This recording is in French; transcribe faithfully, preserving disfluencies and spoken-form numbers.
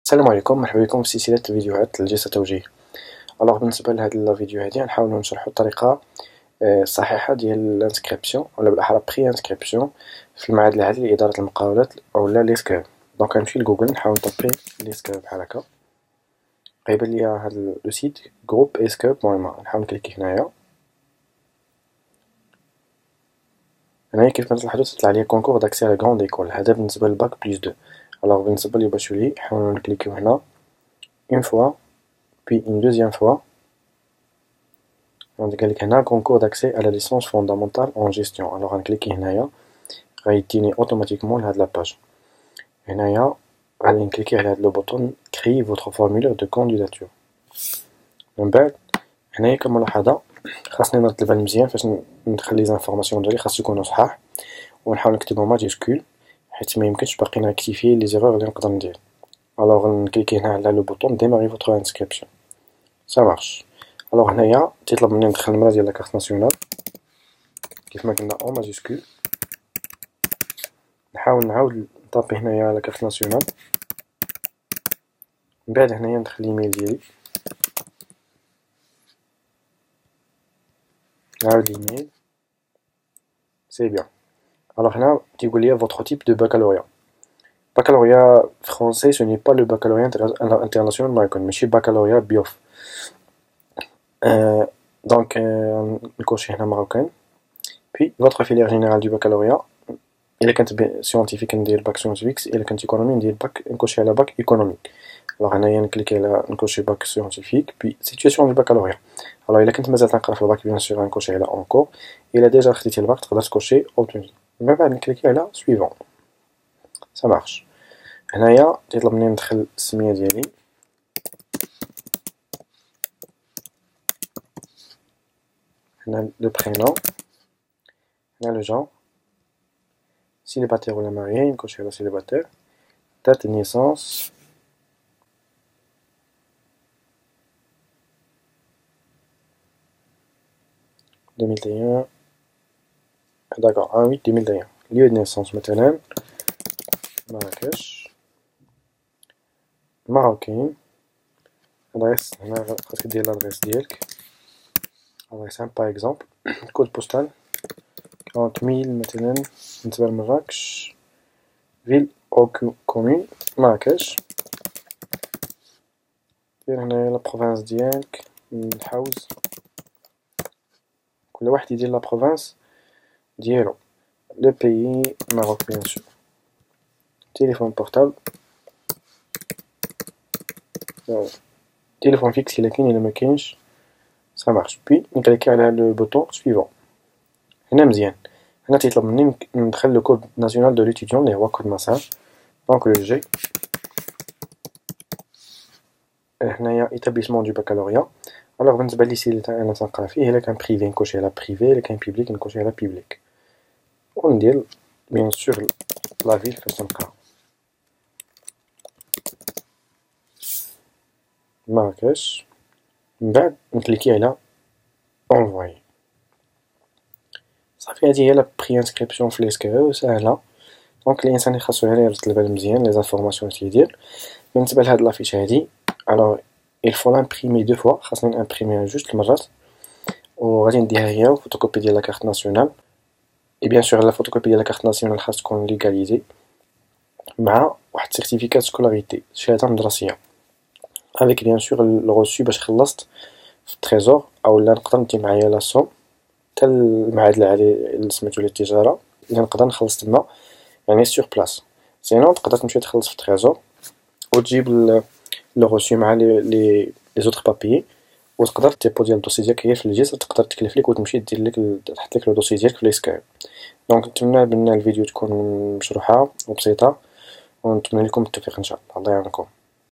السلام عليكم، مرحبا بكم في سلسلة فيديوهات الجلسة توجيه. الوغ بالنسبة لهاد الفيديو هادي غنحاولو نشرحو الطريقة الصحيحة ديال الانسكريبسيون ولا بالأحرى بري انسكريبسيون في المعهد العالي لإدارة المقاولات أولا ليسكاب. دونك غنمشي لجوجل نحاول نطبي ليسكاب بحال هكا، غيبان ليا هاد لو سيت جروب اسكاب بوان ما. نحاول نكليكي هنايا، هنايا كيف ما تلاحظو تطلع ليا كونكور داكسي على كروند ايكول، هذا بالنسبة للباك بلس دو. الوغ بالنسبة لي باشولي نحاولو نكليكيو هنا اون فوا puis une deuxième fois. On قالك هنا concours d'accès à la licence fondamentale en gestion. alors غنكليكي هنايا غيديني اوتوماتيكمون لهاد لاباج. هنايا غادي نكليكي على هاد لو بوطون créer votre formulaire de candidature. من بعد هنايا كملاحظة خاصني نرتبها مزيان فاش ندخل لي زانفورماسيون ديالي، خاص يكونوا صحاح ونحاول نكتبهم ماجيسكول حيت ميمكنش باقي نريكتيفي لي زيرور لي نقدر ندير. alors نكليكي هنا على لو بوطون démarrer votre inscription. ça marche. alors هنايا تيطلب مني ندخل النمرة ديال لاكارت ناسيونال كيف ما قلنا او ماجيسكول. نحاول نعاود نطابي هنايا لاكارت ناسيونال، من بعد هنايا ندخل الايميل ديالي، نعاود الايميل سي بيان. alors هنا تيقول لي votre type de baccalauréat. baccalauréat français ce n'est pas le baccalauréat international marocain، ماشي baccalauréat بيوف. Euh, donc euh, نكوشي هنا ماروكان. puis votre filière générale du baccalauréat إلا كانت سيونتيفيك ندير باك سيونتيفيك، إلا كانت ايكونومي ندير باك نكوشي على باك ايكونوميك. alors هنايا نكليكي على نكوشي باك سيونتيفيك puis سيتواسيون دو baccalauréat. alors إلا كنت مازال تنقرا في الباك بيان سور غنكوشي على اونكور، إلا ديجا خديتي الباك تقدر تكوشي اوبتوني، من بعد نكليكي على سويفون. ça marche. هنايا تيطلب مني ندخل السمية ديالي، هنا لو برينون، هنا لو جون célibataire ولا marié، نكوشي على célibataire. date de naissance deux mille et un، d'accord un huit deux mille et un. lieu de naissance مثلا مراكش، ماروكين. adresse هنا خاصك دير لادريس ديالك، adresse باغ اكزومبل. كود بوستال quarante mille مثلا بالنسبة لمراكش. فيل او كومون مراكش. دير هنايا لا بروفانس ديالك الحوز، كل واحد يدير لا بروفانس ديالو. لو بيي ماروك بيان سور. تليفون بورتابل، تليفون فيكس إلا كاين إلا مكاينش سا مارش. بي نكليكي على لو بوطون سويفون. هنا مزيان، هنا تيطلب مني ندخل لو كود ناسيونال دو ليتيديون اللي هو كود ماساج. دونك لو جي هنايا ايتابليسمون دو باكالوريا. الوغ بالنسبة ليسي اللي انا تنقرا فيه إلا كان بريفي نكوشي على بريفي، إلا كان بيبليك نكوشي على بيبليك، وندير بيان سور لا فيل فاش تنقرا مراكش. من بعد نكليكي على انفواي. صافي هادي هي لا بري انسكريبسيون في ليسكاب ساهلة. دونك الانسان خاصو غير يرتب مزيان لي زانفورماسيون اللي تيدير. بالنسبة لهاد لافيش هادي الوغ il faut l'imprimer deux fois، خاصني نامبريميها جوج المرات، وغادي نديها هي فوتوكوبي ديال لاكارت ناسيونال. اي بيان سور لا فوتوكوبي ديال لاكارت ناسيونال خاص تكون ليغاليزي مع واحد سيرتيفيكات سكولاريتي، شهادة مدرسية، افيك بيان سور لو روسو باش خلصت في التريزور، او لا نقدر ندي معايا لا سوم حتى المعهد العالي اللي سميتو للتجارة اللي نقدر نخلص تما يعني سور بلاص. سينون تقدر تمشي تخلص في التريزور وتجيب لو روسو مع لي لي لي زوطر بابيي، وتقدر تيبو ديال الدوسي ديالك هي في الجسر، تقدر تكلف ليك وتمشي دير لك تحط لك لو دوسي ديالك في ليسكاب. دونك نتمنى بان الفيديو تكون مشروحة وبسيطة، ونتمنى لكم التوفيق ان شاء الله. الله يعاونكم.